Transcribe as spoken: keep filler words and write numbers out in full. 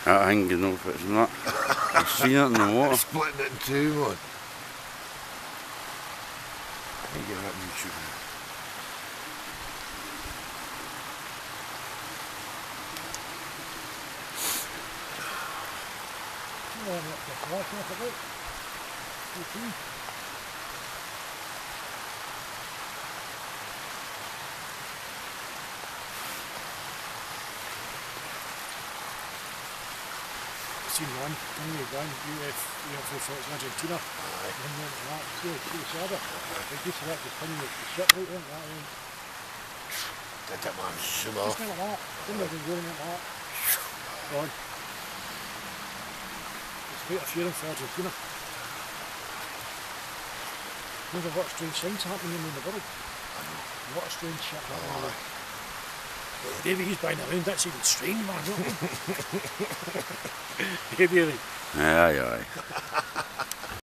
That hanging off it, isn't it? I've seen it in the water. Splitting it in two, man. I think you're up YouTube. Seen one, only one, U F, U F O Fox Argentina. Aye. And then that, see, see the Saba. They used to that just pinning the ship right on that one. Did it, man, zoom Just off. kind of that, didn't even go like that. Gone. There's quite a few of them for Argentina. There's a lot of strange things happening in the world. A lot of strange shit happening. Oh. Davey, he's buying around, that's even strange, man. Davey, Aye, aye.